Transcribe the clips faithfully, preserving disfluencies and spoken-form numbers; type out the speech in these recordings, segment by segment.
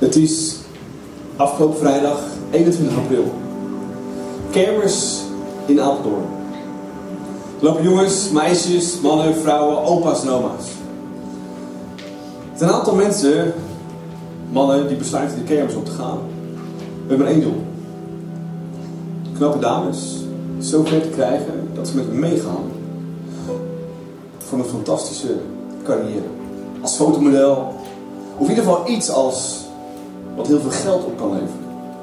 Het is afgelopen vrijdag eenentwintig april. Kermis in Apeldoorn. Er lopen jongens, meisjes, mannen, vrouwen, opa's en oma's. Het zijn een aantal mensen, mannen, die besluiten de kermis op te gaan. We hebben maar één doel. Knappe dames zo ver te krijgen dat ze met me meegaan. Voor een fantastische carrière. Als fotomodel. Of in ieder geval iets als wat heel veel geld op kan leveren.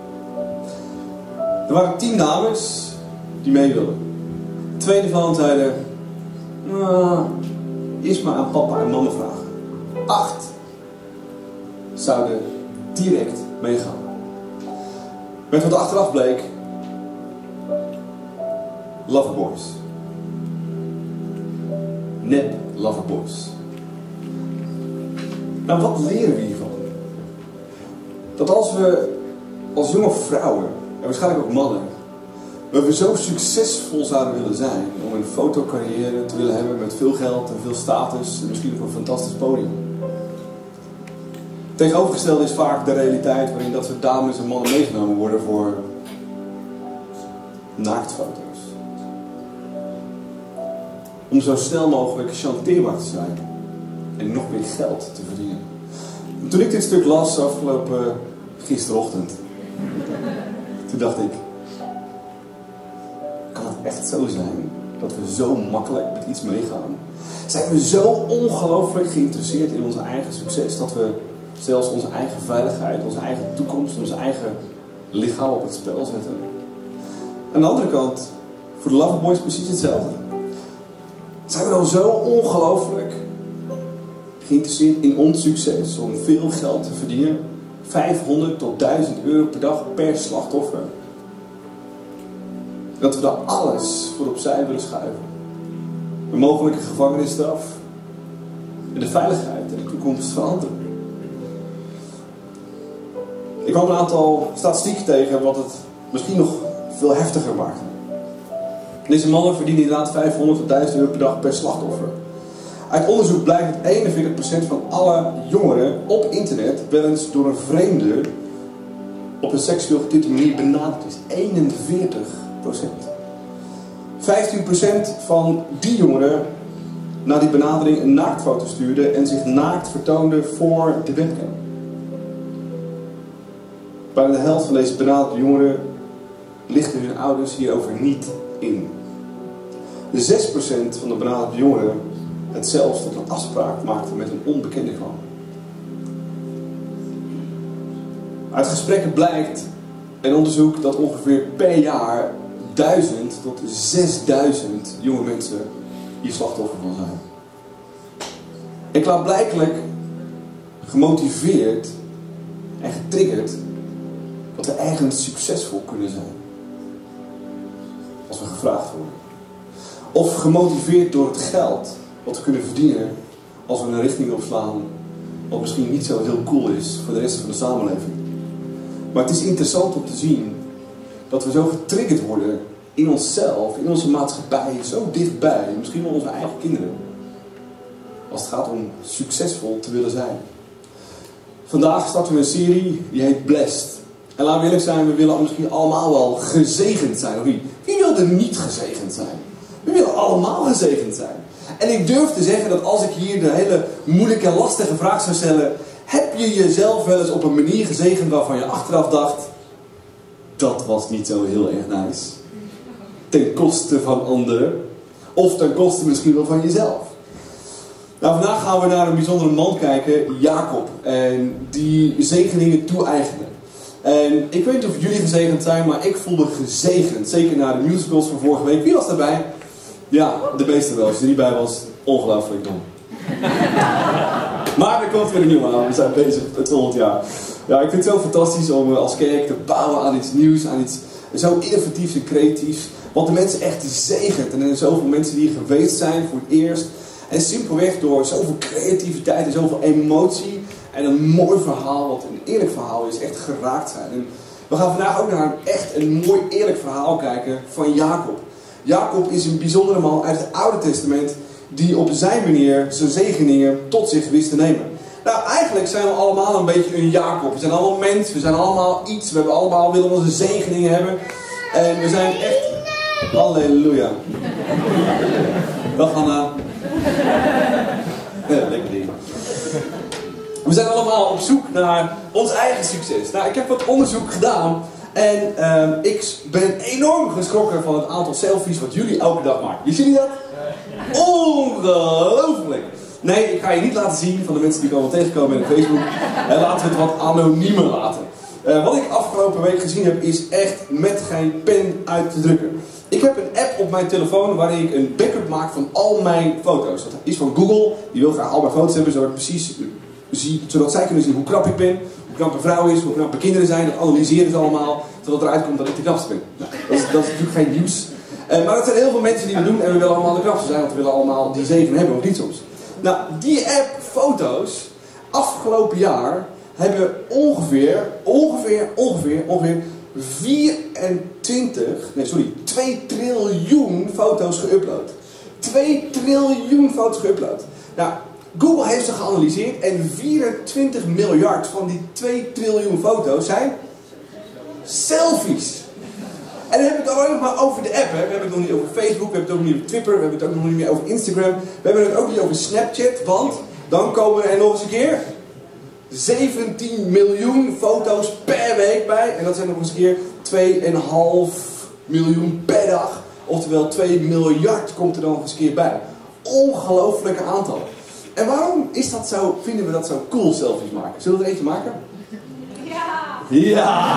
Er waren tien dames die mee wilden. Twee ervan zeiden, nou, eerst maar aan papa en mama vragen. Acht zouden direct meegaan. Met wat achteraf bleek, loverboys. Nep loverboys. Nou, wat leren we hiervan? Dat als we als jonge vrouwen, en waarschijnlijk ook mannen, dat we zo succesvol zouden willen zijn om een fotocarrière te willen hebben met veel geld en veel status en misschien ook een fantastisch podium. Tegenovergestelde is vaak de realiteit waarin dat soort dames en mannen meegenomen worden voor naaktfoto's. Om zo snel mogelijk chanteerbaar te zijn en nog meer geld te verdienen. Toen ik dit stuk las afgelopen gisterochtend, toen dacht ik, kan het echt zo zijn dat we zo makkelijk met iets meegaan? Zijn we zo ongelooflijk geïnteresseerd in onze eigen succes dat we zelfs onze eigen veiligheid, onze eigen toekomst, onze eigen lichaam op het spel zetten? Aan de andere kant, voor de loverboys precies hetzelfde. Zijn we dan zo ongelooflijk geïnteresseerd in ons succes om veel geld te verdienen? vijfhonderd tot duizend euro per dag per slachtoffer. Dat we daar alles voor opzij willen schuiven. Een mogelijke gevangenisstraf. En de veiligheid en de toekomst van anderen. Ik kwam een aantal statistieken tegen wat het misschien nog veel heftiger maakt. Deze mannen verdienen inderdaad vijfhonderd tot duizend euro per dag per slachtoffer. Uit onderzoek blijkt dat eenenveertig procent van alle jongeren op internet wel eens door een vreemde op een seksueel getinte manier benaderd is. eenenveertig procent. vijftien procent van die jongeren na die benadering een naaktfoto stuurde en zich naakt vertoonde voor de webcam. Bijna de helft van deze benaderde jongeren lichten hun ouders hierover niet in. De zes procent van de benaderde jongeren het zelfs tot een afspraak maakte met een onbekende kwam. Uit gesprekken blijkt en onderzoek dat ongeveer per jaar duizend tot zesduizend jonge mensen hier slachtoffer van zijn. En klaarblijkelijk gemotiveerd en getriggerd dat we eigenlijk succesvol kunnen zijn. Als we gevraagd worden. Of gemotiveerd door het geld wat we kunnen verdienen als we een richting opslaan wat misschien niet zo heel cool is voor de rest van de samenleving. Maar het is interessant om te zien dat we zo getriggerd worden in onszelf, in onze maatschappij, zo dichtbij, misschien wel onze eigen kinderen. Als het gaat om succesvol te willen zijn. Vandaag starten we een serie die heet Blessed. En laten we eerlijk zijn, we willen misschien allemaal wel gezegend zijn. Of niet? Wie wil er niet gezegend zijn? We willen allemaal gezegend zijn. En ik durf te zeggen dat als ik hier de hele moeilijke en lastige vraag zou stellen, heb je jezelf wel eens op een manier gezegend waarvan je achteraf dacht, dat was niet zo heel erg nice. Ten koste van anderen. Of ten koste misschien wel van jezelf. Nou, vandaag gaan we naar een bijzondere man kijken, Jacob. En die zegeningen toe-eigenen. En ik weet niet of jullie gezegend zijn, maar ik voelde gezegend. Zeker na de musicals van vorige week. Wie was daarbij? Ja, de meeste wel. Als je er niet bij was, ongelooflijk dom. Maar er komt weer een nieuwe aan. We zijn bezig het volgend jaar. Ja, ik vind het zo fantastisch om als kerk te bouwen aan iets nieuws, aan iets zo innovatiefs en creatiefs. Wat de mensen echt zegent. En er zijn zoveel mensen die hier geweest zijn voor het eerst. En simpelweg door zoveel creativiteit en zoveel emotie en een mooi verhaal, wat een eerlijk verhaal is, echt geraakt zijn. En we gaan vandaag ook naar een echt een mooi eerlijk verhaal kijken van Jacob. Jacob is een bijzondere man uit het Oude Testament die op zijn manier zijn zegeningen tot zich wist te nemen. Nou, eigenlijk zijn we allemaal een beetje een Jacob. We zijn allemaal mens, we zijn allemaal iets. We hebben allemaal, willen onze zegeningen hebben. En we zijn echt... Halleluja. Dag Anna. Ja, lekker ding. We zijn allemaal op zoek naar ons eigen succes. Nou, ik heb wat onderzoek gedaan. En uh, ik ben enorm geschrokken van het aantal selfies wat jullie elke dag maken. Je ziet jullie dat? Ongelooflijk. Nee, ik ga je niet laten zien van de mensen die ik allemaal tegenkomen in Facebook. En laten we het wat anoniemer laten. Uh, wat ik afgelopen week gezien heb is echt met geen pen uit te drukken. Ik heb een app op mijn telefoon waarin ik een backup maak van al mijn foto's. Dat is van Google. Die wil graag al mijn foto's hebben zodat, ik precies, zie, zodat zij kunnen zien hoe knap ik ben. Hoe knap een vrouw is, hoe knap mijn kinderen zijn. Dat analyseren ze allemaal. Totdat eruit komt dat ik de knapste ben. Nou, dat, is, dat is natuurlijk geen nieuws. Uh, maar dat zijn heel veel mensen die we doen en we willen allemaal de knapste zijn. Want we willen allemaal die zegen hebben, of niet soms. Nou, die app foto's afgelopen jaar hebben ongeveer, ongeveer, ongeveer, ongeveer vierentwintig, nee sorry, twee triljoen foto's geüpload. twee triljoen foto's geüpload. Nou, Google heeft ze geanalyseerd en vierentwintig miljard van die twee triljoen foto's zijn selfies. En dan hebben we het alleen nog maar over de app. Hè. We hebben het nog niet over Facebook, we hebben het ook nog niet over Twitter, we hebben het ook nog niet meer over Instagram. We hebben het ook niet over Snapchat, want dan komen er nog eens een keer zeventien miljoen foto's per week bij. En dat zijn nog eens een keer twee komma vijf miljoen per dag. Oftewel twee miljard komt er dan nog eens een keer bij. Ongelooflijke aantal. En waarom is dat zo, vinden we dat zo cool, selfies maken? Zullen we er eentje maken? Ja! Ja!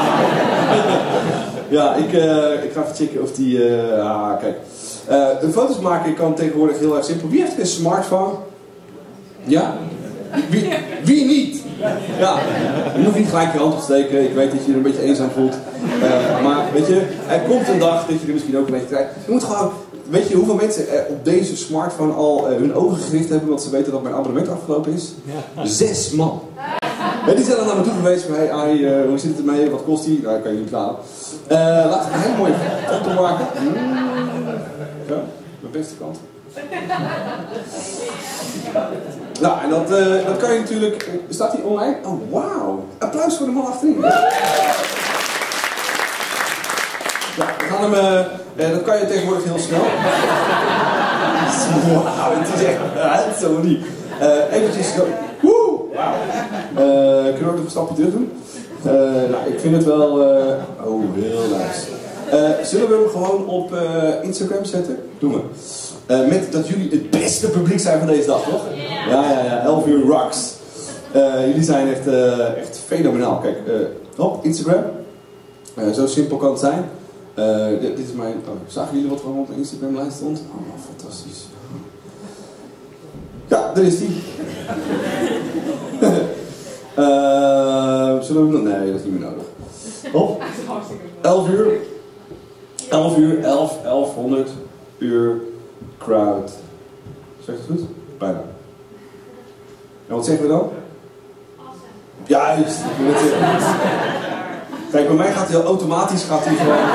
Ja, ik, uh, ik ga even checken of die... Uh, ah, kijk. Uh, de foto's maken kan tegenwoordig heel erg simpel. Wie heeft een smartphone? Ja? Wie, wie niet? Ja. Je hoeft niet gelijk je hand op te steken. Ik weet dat je je een beetje eenzaam voelt. Uh, maar weet je, er komt een dag dat je er misschien ook een beetje krijgt. Je moet gewoon... Weet je hoeveel mensen er op deze smartphone al uh, hun ogen gericht hebben, want ze weten dat mijn abonnement afgelopen is? Ja. Zes man. Ja, die zijn dan naar me toe geweest van, hey, ai, uh, hoe zit het ermee, wat kost die? Nou, dat kan je niet betalen. Uh, laten we een hele mooie foto maken. Mm. Zo, mijn beste kant. Nou, en dat, uh, dat kan je natuurlijk... Staat die online? Oh, wauw. Applaus voor de man achterin. Ja, we gaan hem, uh, uh, dat kan je tegenwoordig heel snel. Wauw, het is echt uh, zo niet. Uh, eventjes, woe, wauw. Uh, kunnen we ook nog een stapje terug doen? Uh, nou, ik vind het wel, uh, oh, heel nice. Uh, zullen we hem gewoon op uh, Instagram zetten? Doen we. Uh, met dat jullie het beste publiek zijn van deze dag, toch? Ja, ja, ja, elf uur rocks. Uh, jullie zijn echt, uh, echt fenomenaal. Kijk, uh, op Instagram. Uh, zo simpel kan het zijn. Uh, dit, dit is mijn... Oh, zagen jullie wat er op mijn Instagram-lijst stond? Oh, fantastisch. Ja, daar is die. uh, zullen we... Nee, dat is niet meer nodig. Op. elf uur. elf uur, elf, elfhonderd uur crowd. Zeg je het goed? Bijna. En wat zeggen we dan? Juist. Kijk, bij mij gaat hij automatisch gaat hij gewoon...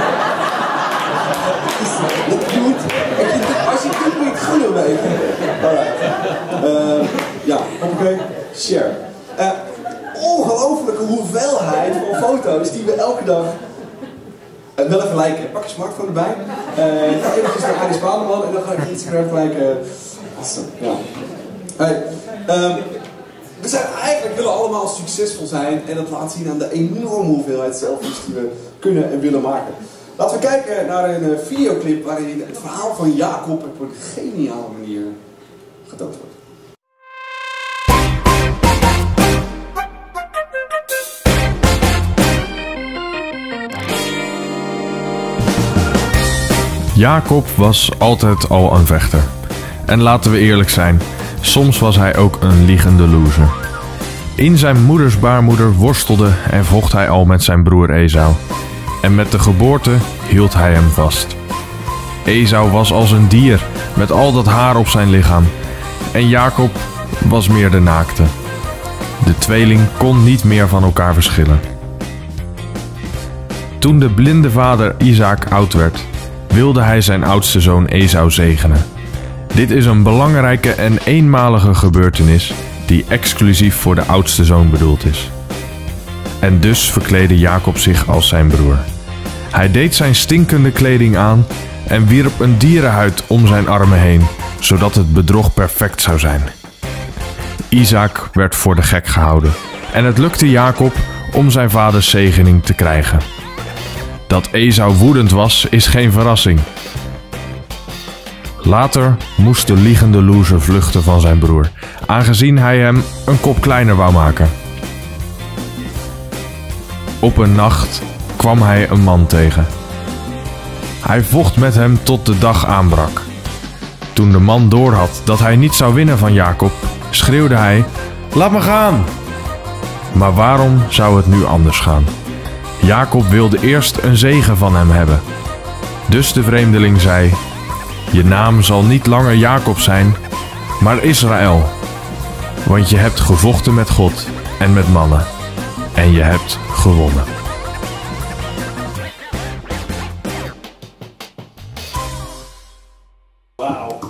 Je moet, als je kunt, moet je het gewoon doen weten. Alright. Uh, ja, oké. Okay. Share. Uh, ongelofelijke hoeveelheid van foto's die we elke dag... Uh, wel even liken. Pak je smartphone erbij. Uh, ga eventjes naar Arie Spademan en dan ga ik Instagram gelijk... Uh, awesome. Ja. Hey. Um, We zijn eigenlijk willen allemaal succesvol zijn en dat laat zien aan de enorme hoeveelheid selfies die we kunnen en willen maken. Laten we kijken naar een videoclip waarin het verhaal van Jacob op een geniale manier getoond wordt. Jacob was altijd al een vechter. En laten we eerlijk zijn, soms was hij ook een liegende loser. In zijn moeders baarmoeder worstelde en vocht hij al met zijn broer Esau. En met de geboorte hield hij hem vast. Esau was als een dier met al dat haar op zijn lichaam. En Jacob was meer de naakte. De tweeling kon niet meer van elkaar verschillen. Toen de blinde vader Isaac oud werd, wilde hij zijn oudste zoon Esau zegenen. Dit is een belangrijke en eenmalige gebeurtenis die exclusief voor de oudste zoon bedoeld is. En dus verkleedde Jacob zich als zijn broer. Hij deed zijn stinkende kleding aan en wierp een dierenhuid om zijn armen heen, zodat het bedrog perfect zou zijn. Isaac werd voor de gek gehouden en het lukte Jacob om zijn vaders zegening te krijgen. Dat Esau woedend was, is geen verrassing. Later moest de liegende loser vluchten van zijn broer, aangezien hij hem een kop kleiner wou maken. Op een nacht kwam hij een man tegen. Hij vocht met hem tot de dag aanbrak. Toen de man doorhad dat hij niet zou winnen van Jacob, schreeuwde hij: "Laat me gaan!" Maar waarom zou het nu anders gaan? Jacob wilde eerst een zegen van hem hebben. Dus de vreemdeling zei: "Je naam zal niet langer Jacob zijn, maar Israël. Want je hebt gevochten met God en met mannen. En je hebt gewonnen." Wauw.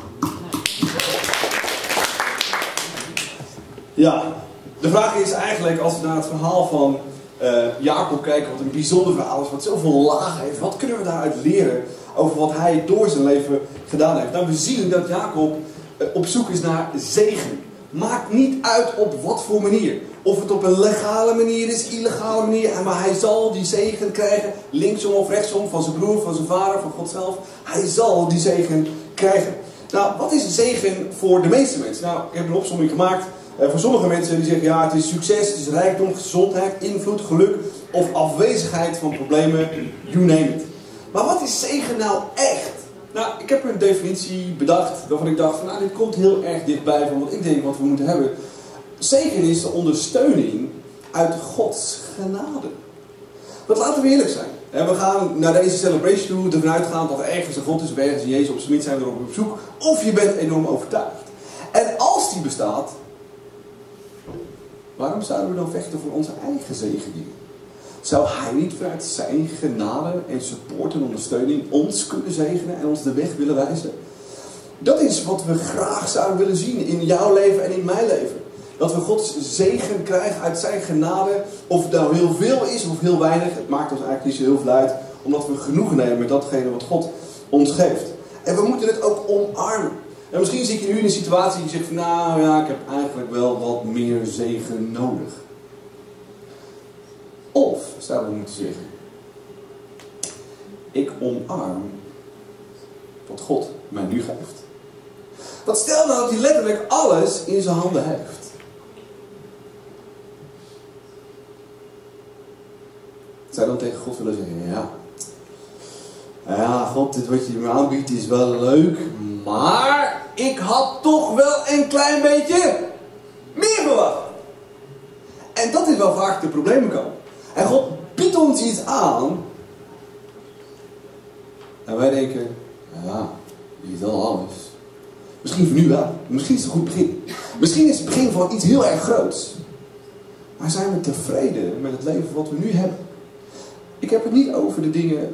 Ja, de vraag is eigenlijk, als we naar het verhaal van uh, Jacob kijken, wat een bijzonder verhaal is, wat zoveel lagen heeft, wat kunnen we daaruit leren over wat hij door zijn leven gedaan heeft? Nou, we zien dat Jacob uh, op zoek is naar zegen. Maakt niet uit op wat voor manier. Of het op een legale manier is, illegale manier. Maar hij zal die zegen krijgen, linksom of rechtsom, van zijn broer, van zijn vader, van God zelf. Hij zal die zegen krijgen. Nou, wat is zegen voor de meeste mensen? Nou, ik heb een opsomming gemaakt. Uh, voor sommige mensen die zeggen, ja, het is succes, het is rijkdom, gezondheid, invloed, geluk of afwezigheid van problemen, you name it. Maar wat is zegen nou echt? Nou, ik heb een definitie bedacht waarvan ik dacht, van, nou, dit komt heel erg dichtbij van wat ik denk wat we moeten hebben. Zegen is de ondersteuning uit Gods genade. Want laten we eerlijk zijn. We gaan naar deze celebration toe, ervan uitgaan dat er ergens een God is, of ergens in Jezus op zijn minst zijn we erop op zoek. Of je bent enorm overtuigd. En als die bestaat, waarom zouden we dan vechten voor onze eigen zegeningen? Zou hij niet vanuit zijn genade en support en ondersteuning ons kunnen zegenen en ons de weg willen wijzen? Dat is wat we graag zouden willen zien in jouw leven en in mijn leven. Dat we Gods zegen krijgen uit zijn genade. Of het nou heel veel is of heel weinig. Het maakt ons eigenlijk niet zo heel veel uit. Omdat we genoegen nemen met datgene wat God ons geeft. En we moeten het ook omarmen. En misschien zit je nu in een situatie die zegt van, nou ja, ik heb eigenlijk wel wat meer zegen nodig. Of zouden we moeten zeggen, ik omarm wat God mij nu geeft. Dat stel nou dat hij letterlijk alles in zijn handen heeft. Zou dan tegen God willen zeggen, ja. Ja, God, dit wat je me aanbiedt is wel leuk, maar ik had toch wel een klein beetje meer verwacht. En dat is wel vaak de problemen komen. En God biedt ons iets aan. En wij denken, ja, die is wel alles. Misschien voor nu wel. Misschien is het een goed begin. Misschien is het begin van iets heel erg groots. Maar zijn we tevreden met het leven wat we nu hebben? Ik heb het niet over de dingen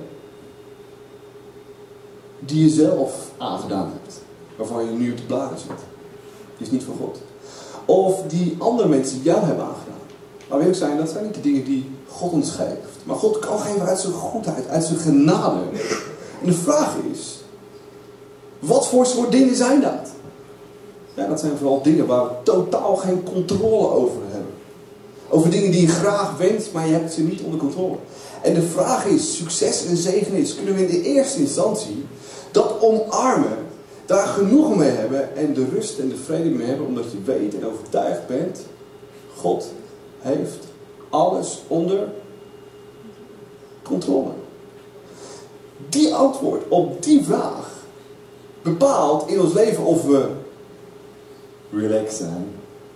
die je zelf aangedaan hebt. Waarvan je nu op de bladen zit. Die is niet van God. Of die andere mensen jou hebben aangedaan. Maar wil ik zijn, dat zijn niet de dingen die God ons geeft. Maar God kan geven uit zijn goedheid, uit zijn genade. En de vraag is, wat voor soort dingen zijn dat? Ja, dat zijn vooral dingen waar we totaal geen controle over hebben. Over dingen die je graag wenst, maar je hebt ze niet onder controle. En de vraag is, succes en zegen is, kunnen we in de eerste instantie dat omarmen, daar genoegen mee hebben en de rust en de vrede mee hebben, omdat je weet en overtuigd bent, God heeft alles onder controle. Die antwoord op die vraag bepaalt in ons leven of we relaxed zijn.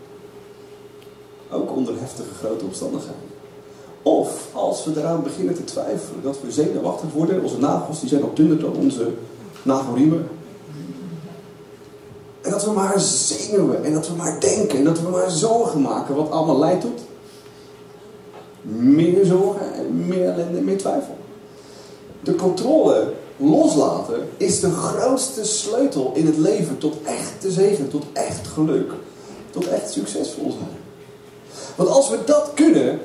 Ook onder heftige grote omstandigheden. Of als we eraan beginnen te twijfelen, dat we zenuwachtig worden. Onze nagels die zijn al dunner dan onze nagelriemen. En dat we maar zenuwen en dat we maar denken en dat we maar zorgen maken. Wat allemaal leidt tot meer zorgen en meer ellende en meer twijfel. De controle loslaten is de grootste sleutel in het leven tot echte zegen, tot echt geluk. tot echt succesvol zijn. Want als we dat kunnen,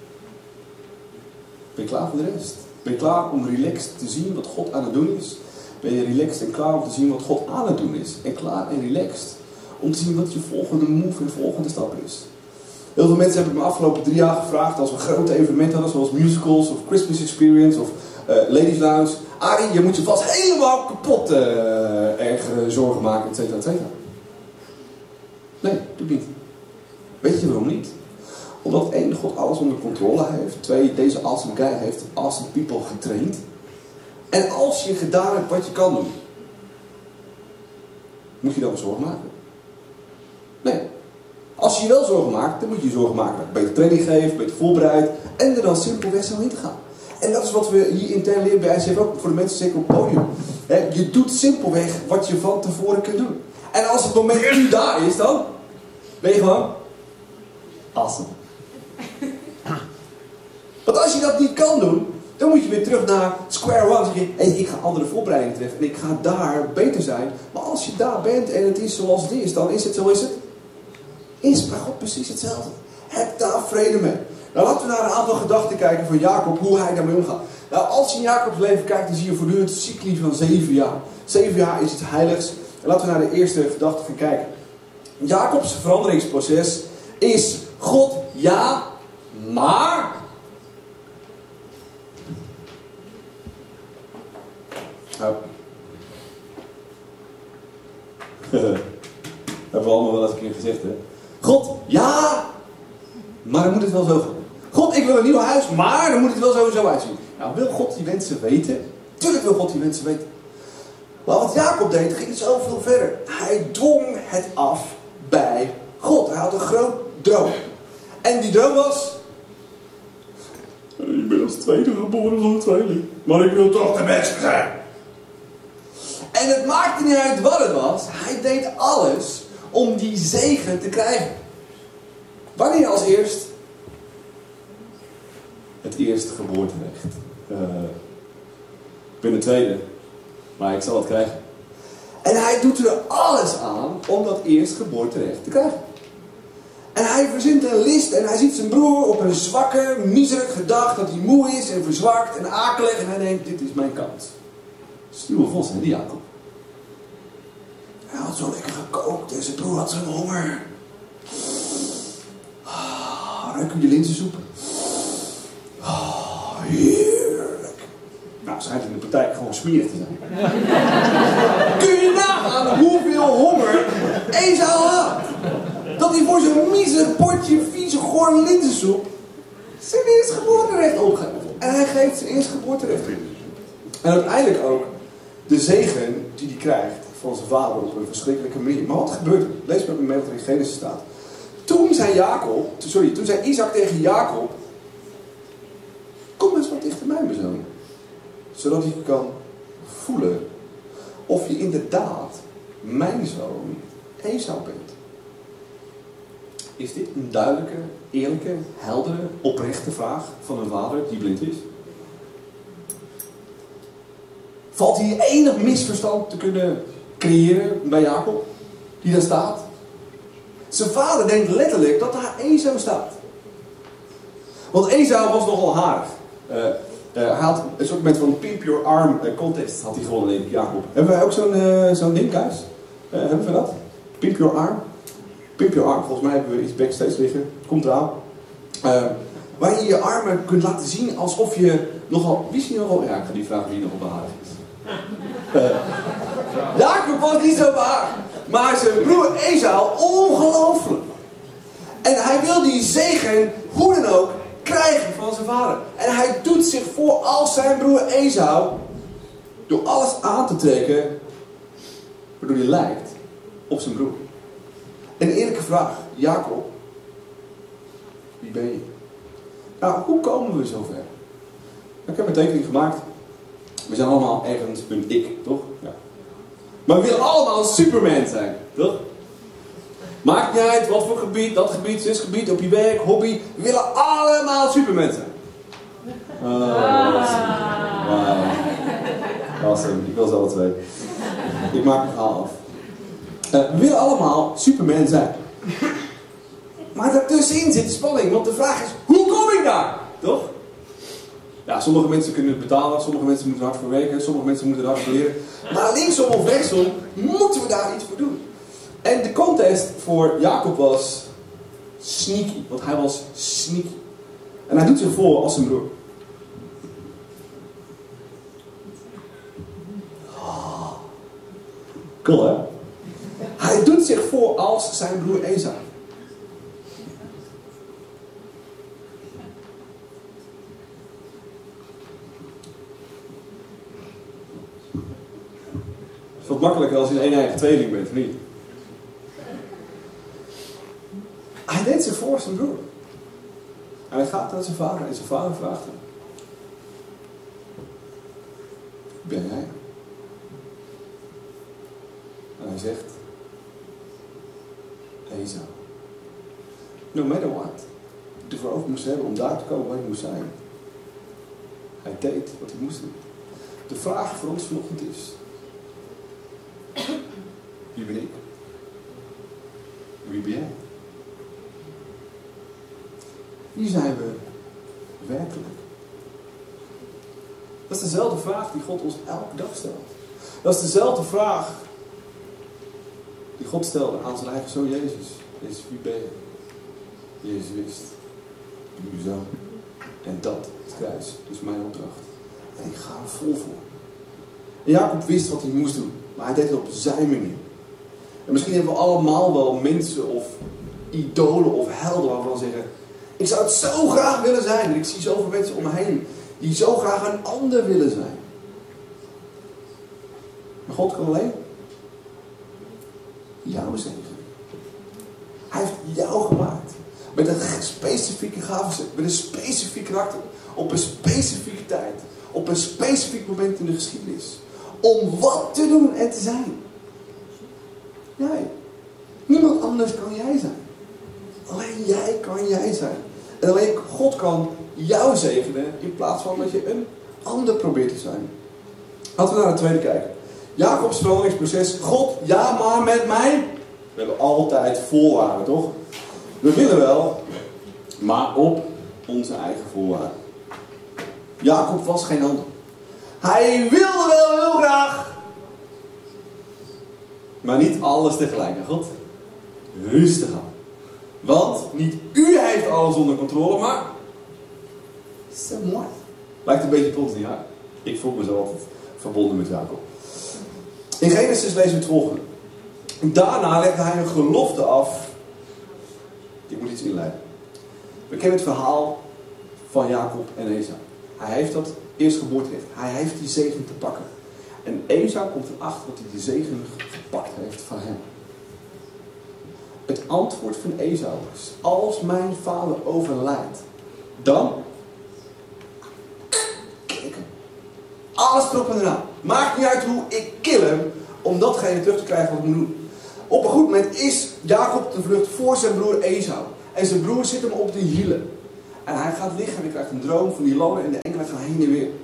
ben je klaar voor de rest. Ben je klaar om relaxed te zien wat God aan het doen is. Ben je relaxed en klaar om te zien wat God aan het doen is. En klaar en relaxed om te zien wat je volgende move en volgende stap is. Heel veel mensen hebben me afgelopen drie jaar gevraagd als we grote evenementen hadden, zoals musicals of Christmas Experience of uh, Ladies Lounge. Arie, je moet je vast helemaal kapot uh, erg uh, zorgen maken, et cetera, et cetera. Nee, doe ik niet. Weet je waarom niet? Omdat één, God alles onder controle heeft. Twee, deze awesome guy heeft awesome people getraind. En als je gedaan hebt wat je kan doen, moet je dan wel zorgen maken? Nee. Als je je wel zorgen maakt, dan moet je je zorgen maken dat je beter training geeft, beter voorbereid en er dan simpelweg zo in te gaan. En dat is wat we hier intern leren bij I C F ook voor de mensen zeker op het podium. He, je doet simpelweg wat je van tevoren kunt doen. En als het moment nu daar is, dan ben je gewoon awesome. Want als je dat niet kan doen, dan moet je weer terug naar square one. Dan zeg je, hey, ik ga andere voorbereidingen treffen en ik ga daar beter zijn. Maar als je daar bent en het is zoals het is, dan is het zo is het. Is bij God precies hetzelfde. Heb daar vrede mee. Nou, laten we naar een aantal gedachten kijken van Jacob, hoe hij daarmee omgaat. Nou, als je in Jacobs leven kijkt, dan zie je voortdurend een cycli van zeven jaar. Zeven jaar is iets heiligs. En laten we naar de eerste gedachte gaan kijken. Jacobs veranderingsproces is God, ja, maar... Nou. Hebben we allemaal wel eens een keer gezegd, hè? God, ja, maar dan moet het wel zo gaan. God, ik wil een nieuw huis, maar dan moet het wel sowieso uitzien. Nou, wil God die wensen weten? Tuurlijk wil God die wensen weten. Maar wat Jacob deed, ging zoveel verder. Hij dwong het af bij God. Hij had een groot droom. En die droom was... Ik ben als tweede geboren van een tweeling. Maar ik wil toch de beste zijn. En het maakte niet uit wat het was. Hij deed alles om die zegen te krijgen. Wanneer als eerst? Het eerste geboorterecht. Uh, ik ben de tweede. Maar ik zal het krijgen. En hij doet er alles aan om dat eerste geboorterecht te krijgen. En hij verzint een list en hij ziet zijn broer op een zwakke, miserig dag dat hij moe is en verzwakt en akelig. En hij denkt, dit is mijn kans. Stuwe vos, hè, die Jacob. Hij had zo lekker gekookt en zijn broer had zo'n honger. Ah, ruik je linzensoep? Ah, heerlijk. Nou, schijnt in de praktijk gewoon smerig te zijn. Kun je nagaan hoeveel honger Esau had? Dat hij voor zo'n miserig potje vieze goor linzensoep zijn eerstgeboorterecht opgeeft. En hij geeft zijn eerstgeboorterecht in. En uiteindelijk ook de zegen die hij krijgt van zijn vader op een verschrikkelijke manier. Maar wat gebeurt er? Lees met me mee wat er in Genesis staat. Toen zei Jacob, sorry, toen zei Isaac tegen Jacob: kom eens wat dichter bij mijn zoon. Zodat ik kan voelen of je inderdaad mijn zoon Esau bent. Is dit een duidelijke, eerlijke, heldere, oprechte vraag van een vader die blind is? Valt hier enig misverstand te kunnen creëren bij Jacob, die daar staat? Zijn vader denkt letterlijk dat daar Esau staat. Want Esau was nogal harig. Uh, uh, hij had een soort met van Pimp Your Arm uh, contest had hij gewonnen, denk ik, Jacob. Hebben wij ook zo'n uh, zo'n ding thuis? Uh, hebben we dat? Pimp Your Arm? Pimp Your Arm, volgens mij hebben we iets backstage liggen. Komt eraan. Uh, waar je je armen kunt laten zien alsof je nogal... Wie is hier nogal... Ja, ik ga die vragen wie nogal behaardig is. Uh, Jacob was niet zo behaardig. Maar zijn broer Esau, ongelooflijk. En hij wil die zegen, hoe dan ook, krijgen van zijn vader. En hij doet zich voor als zijn broer Esau, door alles aan te trekken, waardoor hij lijkt op zijn broer. Een eerlijke vraag, Jacob, wie ben je? Nou, hoe komen we zover? Ik heb een tekening gemaakt. We zijn allemaal ergens een ik, toch? Ja. Maar we willen allemaal Superman zijn, toch? Maakt niet uit wat voor gebied, dat gebied, dit gebied, op je werk, hobby. We willen allemaal Superman zijn. Oh, wauw. Awesome, ik wil ze alle twee. Ik maak het verhaal af. Uh, we willen allemaal Superman zijn. Maar daartussenin zit de spanning, want de vraag is, hoe kom ik daar? Toch? Ja, sommige mensen kunnen het betalen, sommige mensen moeten er hard voor werken, sommige mensen moeten er hard voor leren. Maar linksom of rechtsom moeten we daar iets voor doen. En de contest voor Jacob was sneaky, want hij was sneaky. En hij doet zich voor als zijn broer. Oh, cool hè? Hij doet zich voor als zijn broer Esau. Het is wat makkelijker als je een een-eigen tweeling bent, of niet? Hij deed zich voor zijn broer. En hij gaat naar zijn vader en zijn vader vraagt hem: wie ben jij? En hij zegt: Esau. No matter what, de voor moest hebben om daar te komen waar hij moest zijn. Hij deed wat hij moest doen. De vraag voor ons vanochtend is: wie ben ik? Wie ben jij? Wie zijn we werkelijk? Dat is dezelfde vraag die God ons elke dag stelt. Dat is dezelfde vraag die God stelde aan zijn eigen zoon Jezus. Jezus, wie ben je? Jezus wist: uw zoon. En dat is het kruis. Dus mijn opdracht. En ik ga er vol voor. En Jacob wist wat hij moest doen. Maar hij deed het op zijn manier. En misschien hebben we allemaal wel mensen of idolen of helden waarvan we zeggen: ik zou het zo graag willen zijn. En ik zie zoveel mensen om me heen die zo graag een ander willen zijn. Maar God kan alleen jou zegenen. Hij heeft jou gemaakt. Met een specifieke gave, met een specifiek karakter. Op een specifieke tijd. Op een specifiek moment in de geschiedenis. Om wat te doen en te zijn. Jij. Niemand anders kan jij zijn. Alleen jij kan jij zijn. En alleen God kan jou zegenen in plaats van dat je een ander probeert te zijn. Laten we naar het tweede kijken. Jacobs veranderingsproces. God, ja maar met mij. We hebben altijd voorwaarden, toch? We willen wel, maar op onze eigen voorwaarden. Jacob was geen ander. Hij wilde wel heel graag. Maar niet alles tegelijk. God, rustig aan. Want niet u heeft alles onder controle, maar c'est moi. Lijkt een beetje op ons, niet waar? Ik voel me zo altijd verbonden met Jacob. In Genesis lezen we het volgende. Daarna legde hij een gelofte af. Ik moet iets inleiden. We kennen het verhaal van Jacob en Esau. Hij heeft dat eerstgeboorterecht. Hij heeft die zegen te pakken. En Esau komt erachter dat hij die zegen gepakt heeft van hem. Het antwoord van Esau is: als mijn vader overlijdt, dan kill ik hem. Alles erop en eraan. Maakt niet uit hoe, ik kill hem om datgene terug te krijgen wat ik moet doen. Op een goed moment is Jacob op de vlucht voor zijn broer Esau. En zijn broer zit hem op de hielen. En hij gaat liggen en hij krijgt een droom van die lonen en de engelen gaan heen en weer.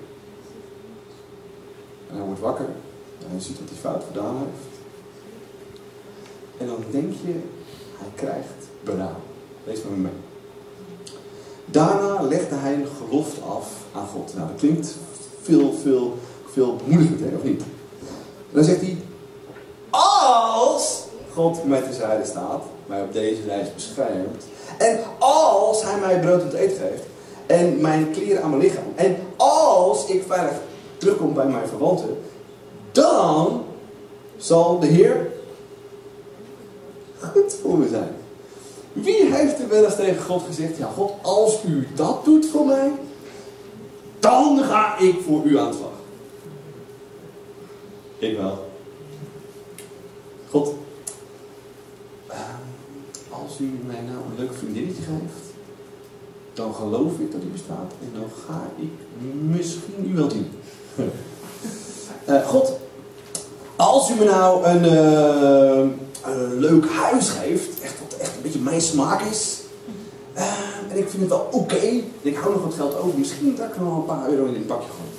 En hij wordt wakker. En hij ziet wat hij fout gedaan heeft. En dan denk je, hij krijgt berouw. Lees maar mee. Daarna legde hij een gelofte af aan God. Nou, dat klinkt veel, veel, veel bemoedigend, hè, of niet? En dan zegt hij: als God met de zijde staat, mij op deze reis beschermt, en als hij mij brood en eten geeft, en mijn kleren aan mijn lichaam, en als ik veilig terugkom bij mijn verwanten, dan zal de Heer goed voor me zijn. Wie heeft er wel eens tegen God gezegd: ja God, als u dat doet voor mij, dan ga ik voor u aan de slag? Ik wel. God, uh, als u mij nou een leuk vriendinnetje geeft, dan geloof ik dat u bestaat en dan ga ik misschien u wel dienen. uh, God, als u me nou een, uh, een leuk huis geeft, echt wat echt een beetje mijn smaak is, uh, en ik vind het wel oké, okay, en ik hou nog wat geld over, misschien dat ik nog een paar euro in dit pakje gooien.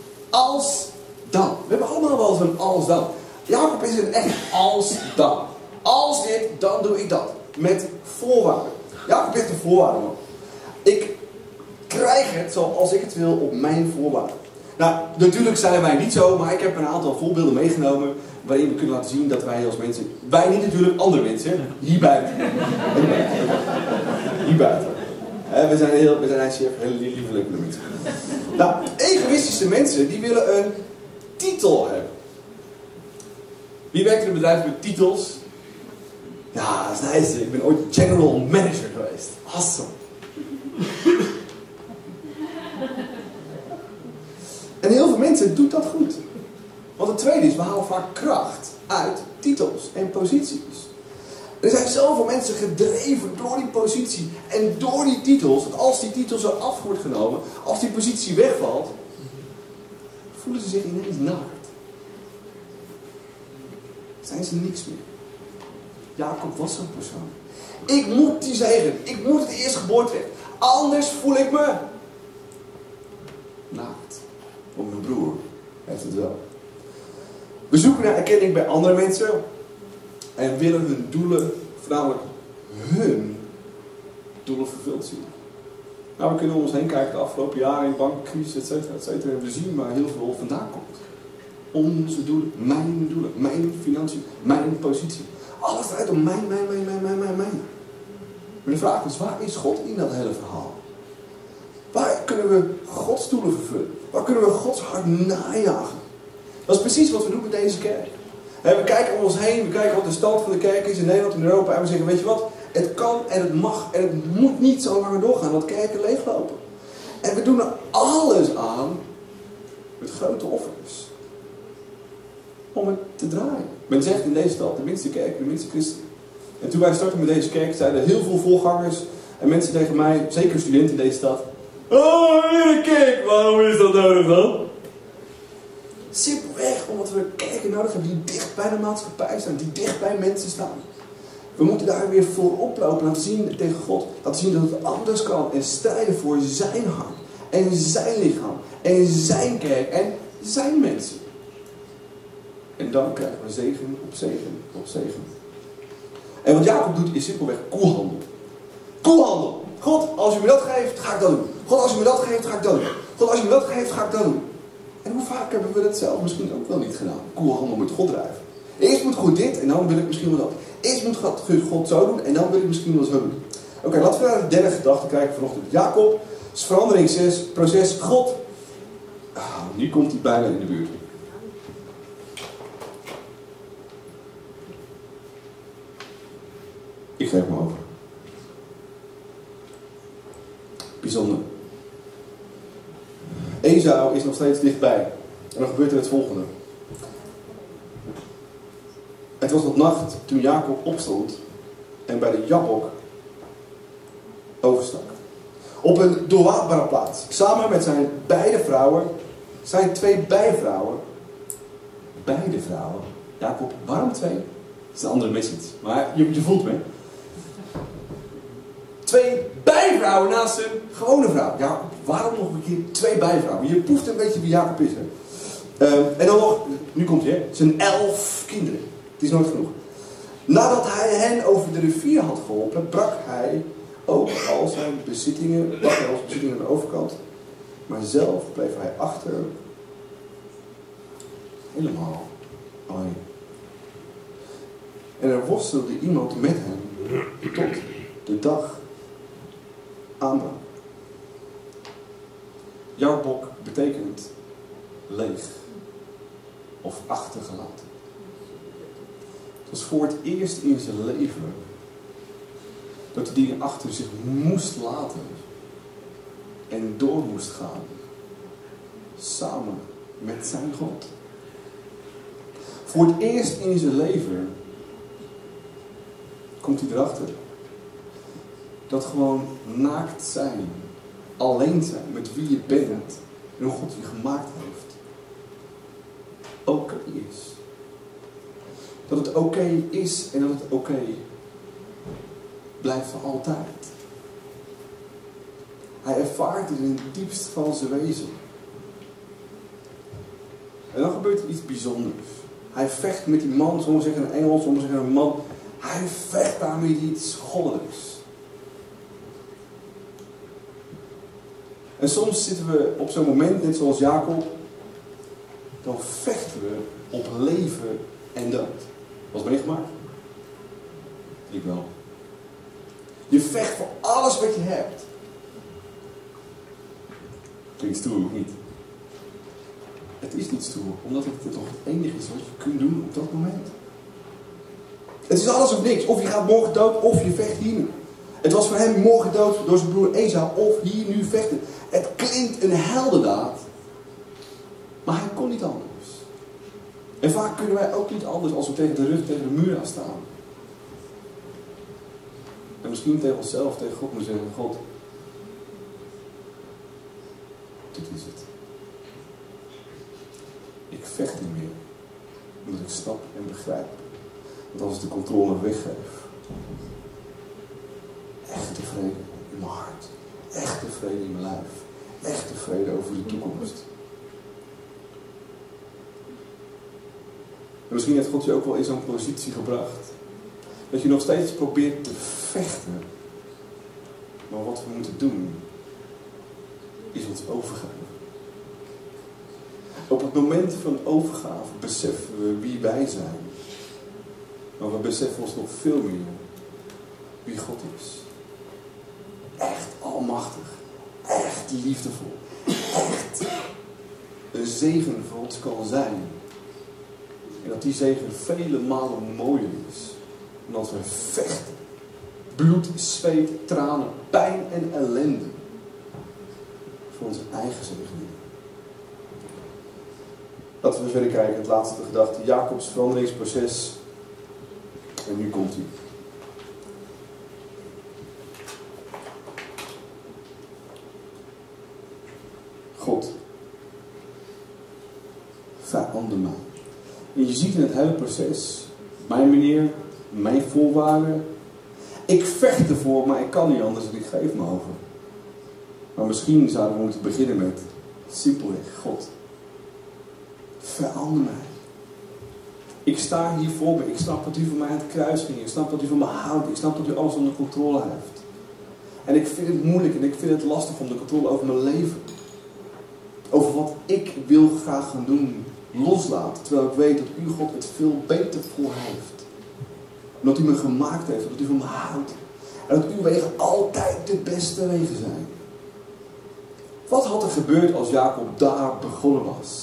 Als dan. We hebben allemaal wel zo'n als dan. Jacob is een echt als dan. Als dit, dan doe ik dat. Met voorwaarden. Jacob heeft een voorwaarden, man. Ik krijg het zoals ik het wil op mijn voorwaarden. Nou, natuurlijk zijn wij niet zo, maar ik heb een aantal voorbeelden meegenomen waarin we kunnen laten zien dat wij als mensen, wij niet natuurlijk, andere mensen, hier buiten. Hier buiten. We zijn heel, we zijn eigenlijk hele liefelijke mensen. Nou, egoïstische mensen, die willen een titel hebben. Wie werkt in een bedrijf met titels? Ja, dat is nice. Ik ben ooit general manager geweest. Awesome. En heel veel mensen doen dat goed. Want het tweede is, we halen vaak kracht uit titels en posities. Er zijn zoveel mensen gedreven door die positie en door die titels. Dat als die titel zo af wordt genomen, als die positie wegvalt, voelen ze zich ineens naakt. Zijn ze niks meer. Jacob was zo'n persoon. Ik moet die zegen. Ik moet het eerstgeboorterecht. Anders voel ik me naakt. Want mijn broer heeft het wel. We zoeken naar erkenning bij andere mensen. En willen hun doelen, voornamelijk hun doelen vervuld zien. Nou, we kunnen om ons heen kijken de afgelopen jaren in bankcrisis, et cetera, et cetera. En we zien waar heel veel vandaan komt. Onze doelen, mijn doelen, mijn financiën, mijn positie. Alles draait om mijn, mijn, mijn, mijn, mijn, mijn, mijn. Maar de vraag is, waar is God in dat hele verhaal? Waar kunnen we Gods doelen vervullen? Waar kunnen we Gods hart najagen? Dat is precies wat we doen met deze kerk. We kijken om ons heen, we kijken wat de stand van de kerk is in Nederland en Europa. En we zeggen, weet je wat? Het kan en het mag en het moet niet zo langer doorgaan, want kerken leeglopen. En we doen er alles aan met grote offers. Om het te draaien. Men zegt in deze stad, de minste kerk, de minste christen. En toen wij startten met deze kerk, zeiden heel veel voorgangers en mensen tegen mij, zeker studenten in deze stad. Oh, weer een kerk, waarom is dat nodig dan? Simpelweg omdat we kerken nodig hebben die dicht bij de maatschappij staan, die dicht bij mensen staan. We moeten daar weer voorop lopen, laten zien tegen God, laten zien dat het anders kan en strijden voor zijn hart en zijn lichaam en zijn kerk en zijn mensen. En dan krijgen we zegen op zegen op zegen. En wat Jacob doet is simpelweg koelhandel. Koelhandel. God, als u me dat geeft, ga ik dat doen. God, als u me dat geeft, ga ik dat doen. God, als u me dat geeft, ga ik dat doen. En hoe vaak hebben we dat zelf misschien ook wel niet gedaan? Koelhandel met God drijven. Eerst moet God dit en dan wil ik misschien wel dat. Eerst moet God, God zo doen en dan wil ik misschien wel zo doen. Oké, okay, laten we naar de derde gedachte kijken vanochtend. Jacob, veranderingsproces. God, ah, nu komt hij bijna in de buurt. Ik geef me over. Bijzonder. Esau is nog steeds dichtbij. En dan gebeurt er het volgende. Het was nog nacht toen Jacob opstond en bij de Jabbok overstak. Op een doorwaadbare plaats. Samen met zijn beide vrouwen, zijn twee bijvrouwen. Beide vrouwen. Jacob, waarom twee? Dat is een andere message. Maar je, je voelt me. Twee bijvrouwen naast een gewone vrouw. Ja, waarom nog een keer twee bijvrouwen? Je proeft een beetje wie Jacob is. Hè? Uh, en dan nog, nu komt hij, zijn elf kinderen. Het is nooit genoeg. Nadat hij hen over de rivier had geholpen, brak hij ook al zijn bezittingen, brak hij als bezittingen aan de overkant. Maar zelf bleef hij achter, helemaal alleen. En er worstelde iemand met hem tot de dag aanbrak. Jabbok betekent leeg of achtergelaten. Het was voor het eerst in zijn leven dat hij dingen achter zich moest laten en door moest gaan samen met zijn God. Voor het eerst in zijn leven komt hij erachter dat gewoon naakt zijn, alleen zijn met wie je bent en hoe God je gemaakt heeft, oké okay is. Dat het oké okay is en dat het oké okay blijft voor altijd. Hij ervaart het in het diepst van zijn wezen. En dan gebeurt er iets bijzonders. Hij vecht met die man, sommigen zeggen een engel, sommigen zeggen een man. Hij vecht daar met iets goddelijks. En soms zitten we op zo'n moment, net zoals Jacob, dan vechten we op leven en dood. Was het meegemaakt? Ik wel. Je vecht voor alles wat je hebt. Klinkt stoer of niet? Het is niet stoer, omdat het toch het enige is wat je kunt doen op dat moment. Het is alles of niks. Of je gaat morgen dood, of je vecht hier nu. Het was voor hem morgen dood door zijn broer Esau, of hier nu vechten. Het klinkt een heldendaad, maar hij kon niet anders. En vaak kunnen wij ook niet anders als we tegen de rug, tegen de muur aan staan. En misschien tegen onszelf, tegen God moeten zeggen, God, dit is het. Ik vecht niet meer, omdat ik snap en begrijp dat als ik de controle weggeef, echte vrede in mijn hart, echte vrede in mijn lijf, echte vrede over de toekomst. En misschien heeft God je ook wel in zo'n positie gebracht, dat je nog steeds probeert te vechten. Maar wat we moeten doen, is ons overgeven. Op het moment van overgave beseffen we wie wij zijn. Maar we beseffen ons nog veel meer wie God is. Echt almachtig. Echt liefdevol. Echt een zegen voor ons kan zijn. En dat die zegen vele malen mooier is. Omdat we vechten. Bloed, zweet, tranen, pijn en ellende. Voor onze eigen zegening. Laten we verder kijken. Het laatste gedachte. Jacobs veranderingsproces. En nu komt hij. God. Verander mij. En je ziet in het hele proces. Mijn manier. Mijn voorwaarden. Ik vecht ervoor, maar ik kan niet anders en ik geef me over. Maar misschien zouden we moeten beginnen met simpelweg, God, verander mij. Ik sta hier voor me, ik snap dat u voor mij aan het kruis ging, ik snap dat u van me houdt, ik snap dat u alles onder controle heeft. En ik vind het moeilijk en ik vind het lastig om de controle over mijn leven, over wat ik wil graag gaan doen, loslaten. Terwijl ik weet dat u, God, het veel beter voor heeft. Omdat u me gemaakt heeft, dat u van me houdt. En dat uw wegen altijd de beste wegen zijn. Wat had er gebeurd als Jacob daar begonnen was?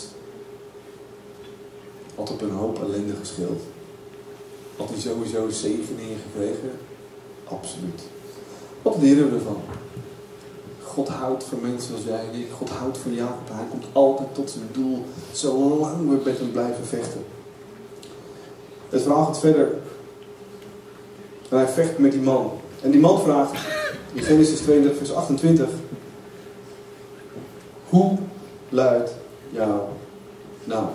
Had op een hoop ellende geschild. Had hij sowieso zegeningen gekregen? Absoluut. Wat leren we ervan? God houdt van mensen zoals jij en ik. God houdt van Jacob. Hij komt altijd tot zijn doel. Zolang we met hem blijven vechten. Het verhaal gaat verder. En hij vecht met die man. En die man vraagt in Genesis tweeëndertig vers achtentwintig. Hoe luidt jouw naam?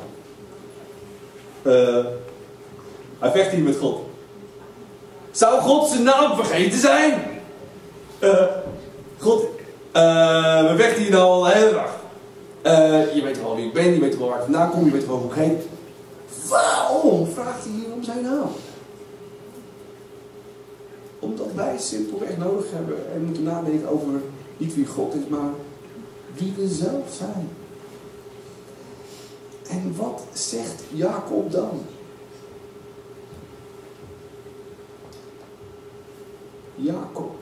Uh, hij vecht hier met God. Zou God zijn naam vergeten zijn? Uh, God, uh, we vechten hier nou al de hele dag. Uh, je weet wel wie ik ben, je weet wel waar ik vandaan kom, je weet wel hoe ik heet. Waarom vraagt hij hier om zijn naam? Omdat wij simpelweg nodig hebben en moeten nadenken over niet wie God is, maar wie we zelf zijn. En wat zegt Jacob dan? Jacob.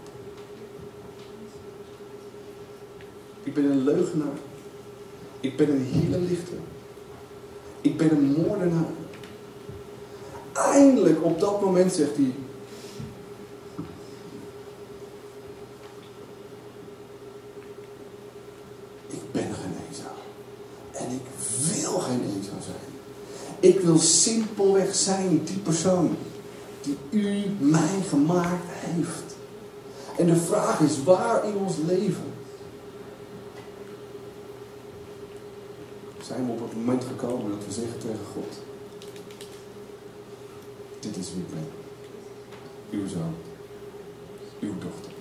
Ik ben een leugenaar. Ik ben een hielenlichter. Ik ben een moordenaar. Eindelijk op dat moment zegt hij: ik ben geen Esau. En ik wil geen Esau zijn. Ik wil simpelweg zijn die persoon die u mij gemaakt heeft. En de vraag is, waar in ons leven zijn we op het moment gekomen dat we zeggen tegen God: dit is wie ik ben. Uw zoon. Uw dochter.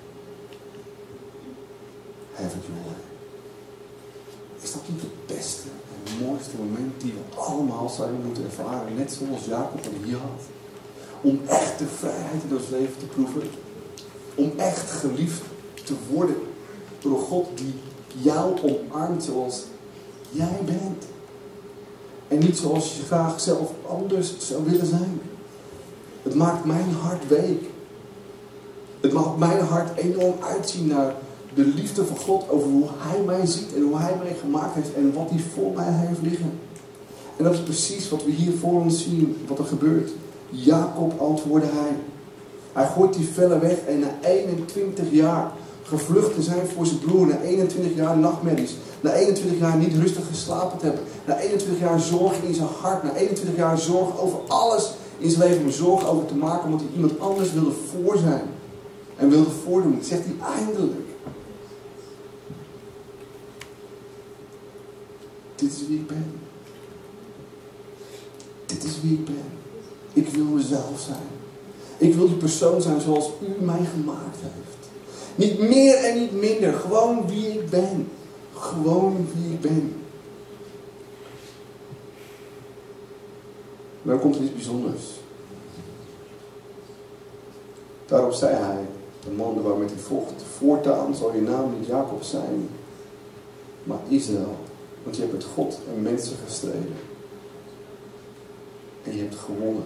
Have it your way. Is dat niet het beste en mooiste moment die we allemaal zouden moeten ervaren, net zoals Jacob het hier had? Om echte vrijheid in ons leven te proeven. Om echt geliefd te worden door een God die jou omarmt zoals jij bent. En niet zoals je graag zelf anders zou willen zijn. Het maakt mijn hart week. Het maakt mijn hart enorm uitzien naar de liefde van God over hoe Hij mij ziet en hoe Hij mij gemaakt heeft en wat Hij voor mij heeft liggen. En dat is precies wat we hier voor ons zien, wat er gebeurt. Jacob antwoordde hij. Hij gooit die vellen weg en na eenentwintig jaar gevlucht te zijn voor zijn broer, na eenentwintig jaar nachtmerries, na eenentwintig jaar niet rustig geslapen te hebben, na eenentwintig jaar zorg in zijn hart, na eenentwintig jaar zorg over alles in zijn leven, om zorg over te maken omdat hij iemand anders wilde voor zijn en wilde voordoen, zegt hij eindelijk: dit is wie ik ben. Dit is wie ik ben. Ik wil mezelf zijn. Ik wil die persoon zijn zoals u mij gemaakt heeft. Niet meer en niet minder. Gewoon wie ik ben. Gewoon wie ik ben. Maar dan komt er iets bijzonders. Daarop zei hij, de man waarmee hij vocht: voortaan zal je naam niet Jacob zijn, maar Israël. Want je hebt met God en mensen gestreden. En je hebt gewonnen.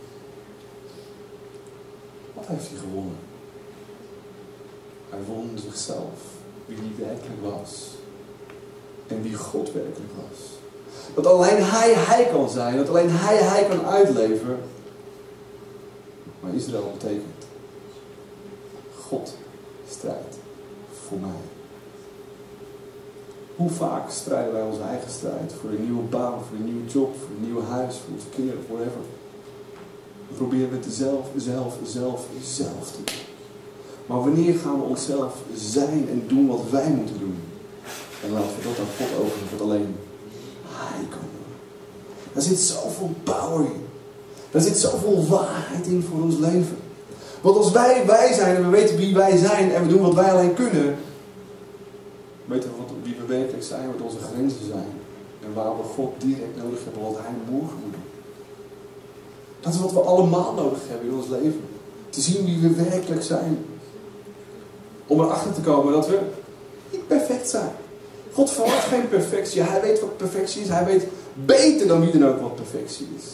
Wat heeft hij gewonnen? Hij won zichzelf. Wie hij werkelijk was. En wie God werkelijk was. Dat alleen hij hij kan zijn. Dat alleen hij hij kan uitleven. Maar Israël betekent: God strijdt voor mij. Hoe vaak strijden wij onze eigen strijd voor een nieuwe baan, voor een nieuwe job, voor een nieuw huis, voor onze kinderen, whatever. We proberen het zelf, zelf, zelf, zelf te doen. Maar wanneer gaan we onszelf zijn en doen wat wij moeten doen? En laten we dat aan God over, wat alleen Hij kan doen. Daar zit zoveel power in. Daar zit zoveel waarheid in voor ons leven. Want als wij wij zijn en we weten wie wij zijn en we doen wat wij alleen kunnen, weten we wat, wie we werkelijk zijn, wat onze grenzen zijn. En waar we God direct nodig hebben, wat Hij morgen moet doen. Dat is wat we allemaal nodig hebben in ons leven. Te zien wie we werkelijk zijn. Om erachter te komen dat we niet perfect zijn. God verwacht geen perfectie. Hij weet wat perfectie is. Hij weet beter dan wie dan ook wat perfectie is.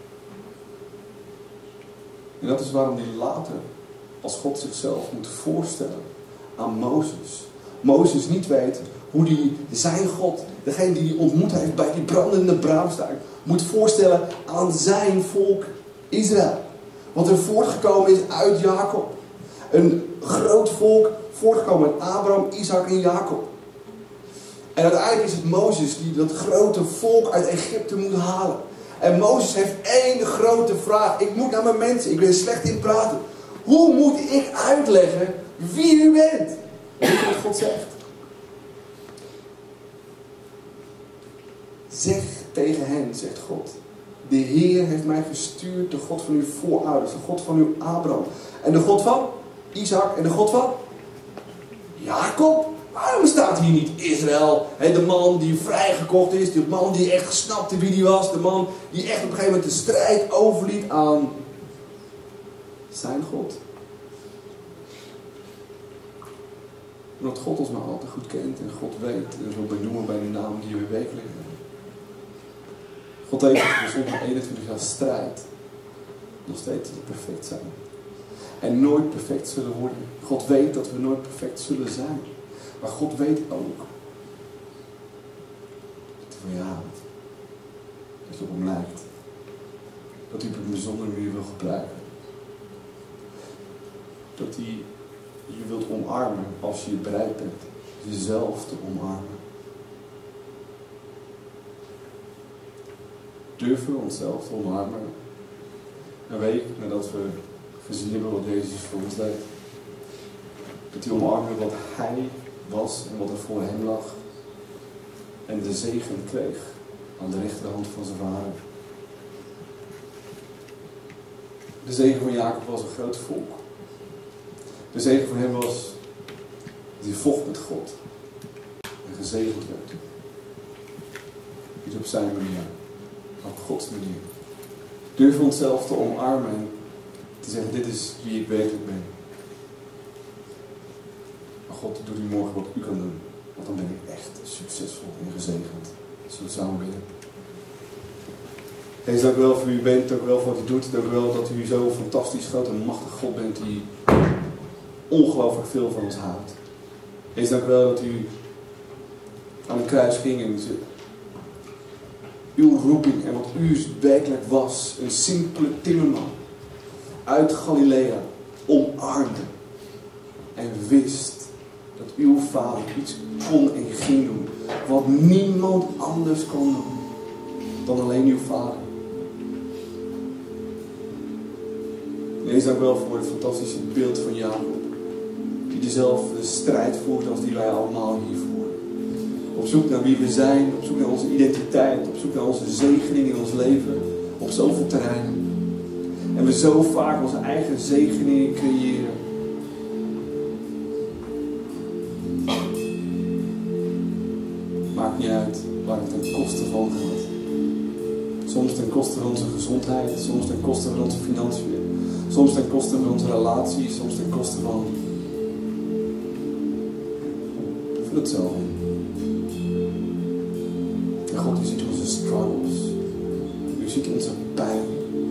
En dat is waarom hij later, als God zichzelf moet voorstellen aan Mozes, Mozes niet weet hoe hij zijn God, degene die hij ontmoet heeft bij die brandende braamstruik, moet voorstellen aan zijn volk Israël. Wat er voortgekomen is uit Jacob. Een groot volk voortgekomen uit Abraham, Isaac en Jacob. En uiteindelijk is het Mozes die dat grote volk uit Egypte moet halen. En Mozes heeft één grote vraag. Ik moet naar mijn mensen, ik ben slecht in praten. Hoe moet ik uitleggen wie u bent? Weet je wat God zegt? Zeg tegen hen, zegt God: de Heer heeft mij gestuurd, de God van uw voorouders, de God van uw Abraham. En de God van Isaac en de God van Jacob. Waarom staat hier niet Israël? He, de man die vrijgekocht is, de man die echt snapte wie die was, de man die echt op een gegeven moment de strijd overliet aan zijn God. Omdat God ons maar altijd goed kent en God weet en zo benoemen bij de naam die we werkelijk hebben. God weet dat we zonder eenentwintig jaar strijd nog steeds niet perfect zijn. En nooit perfect zullen worden. God weet dat we nooit perfect zullen zijn. Maar God weet ook dat hij van je houdt. Dat je op hem lijkt. Dat hij op een bijzondere manier wil gebruiken. Dat hij je wilt omarmen als je het bereid bent. Jezelf te omarmen. Durven we onszelf te omarmen. Een week nadat we gezien hebben wat Jezus voor ons deed. Dat hij omarmde wat hij was en wat er voor hem lag. En de zegen kreeg aan de rechterhand van zijn vader. De zegen van Jacob was een groot volk. De zegen van hem was dat hij vocht met God. En gezegend werd. Niet op zijn manier, maar op Gods manier. Durven onszelf te omarmen en Te zeggen, dit is wie ik werkelijk ben. Maar God, doet u morgen wat u kan doen. Want dan ben ik echt succesvol en gezegend. Zullen we samen bidden? Heer, dank u wel voor u bent, dank u wel voor wat u doet. Dank u wel dat u zo fantastisch groot en machtig God bent die ongelooflijk veel van ons houdt. Heer, dank u wel dat u aan het kruis ging en ze, uw roeping en wat u werkelijk was, een simpele timmerman uit Galilea, omarmde en wist dat uw vader iets kon en ging doen wat niemand anders kon doen dan alleen uw vader. Lees dank wel voor het fantastische beeld van Jacob, die dezelfde strijd voert als die wij allemaal hier voeren. Op zoek naar wie we zijn, op zoek naar onze identiteit, op zoek naar onze zegening in ons leven, op zoveel terreinen. En we zo vaak onze eigen zegeningen creëren. Maakt niet uit waar het ten koste van gaat. Soms ten koste van onze gezondheid, soms ten koste van onze financiën, soms ten koste van onze relaties, soms ten koste van... Vul het zelf in. En God, u ziet onze struggles. U ziet onze pijn.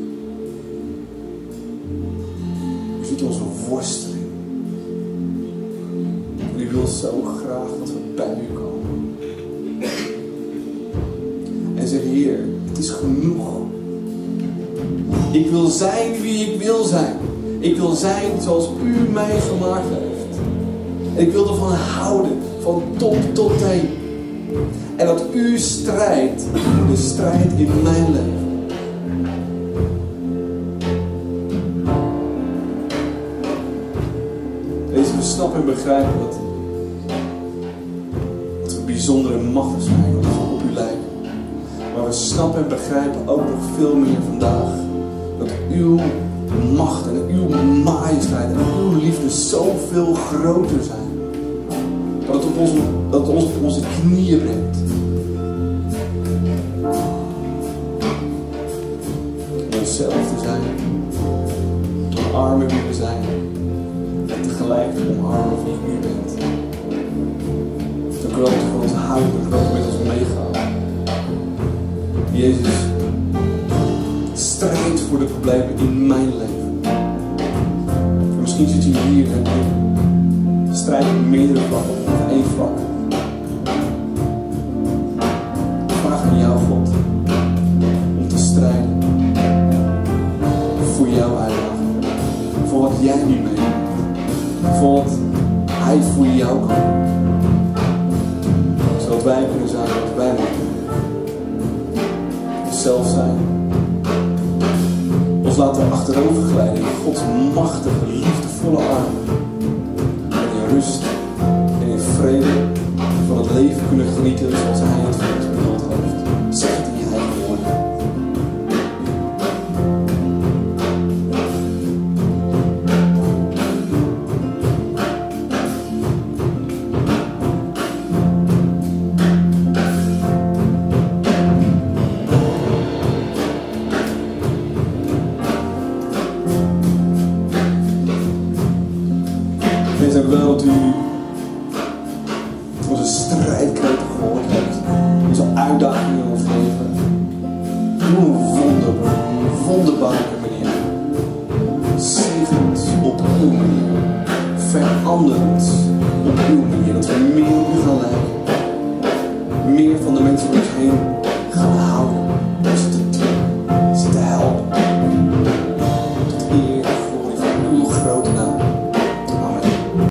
U ziet onze worsteling. En u wil zo graag dat we bij u komen. En zeg, Heer, het is genoeg. Ik wil zijn wie ik wil zijn. Ik wil zijn zoals u mij gemaakt heeft. En ik wil ervan houden, van top tot teen. En dat u strijdt voor de strijd in mijn leven. Deze we snappen en begrijpen dat, dat we bijzonder en machtig zijn, omdat we op u lijken. Maar we snappen en begrijpen ook nog veel meer vandaag dat uw macht en uw majesteit en uw liefde zoveel groter zijn. Dat het, op onze, dat het ons op onze knieën brengt. Om onszelf te zijn. Te omarmen wie we zijn. En tegelijk te omarmen wie u bent. Te groot voor ons houden, te groot met ons meegaan. Jezus, strijd voor de problemen in mijn leven. En misschien zit je hier en strijd op meerdere vlakken, of één vlak. Vraag aan jou, God, om te strijden voor jouw uitdaging, voor wat jij nu meemaakt, voor wat hij voor jou kan doen, zodat wij kunnen zijn wat wij moeten doen. Zelf zijn, ons laten achterover glijden in Gods machtige, liefdevolle armen. En in rust en in vrede van het leven kunnen genieten zoals hij het voor ons bedoeld heeft. Zeg het in je eigen woorden. Dank u wel dat u onze strijdkreten gehoord hebt. Onze uitdagingen in ons leven. Doe een wonder, een wonderbare manier. Zegenend op uw manier. Veranderend op uw manier. Dat we meer op u gaan lijken. Meer van de mensen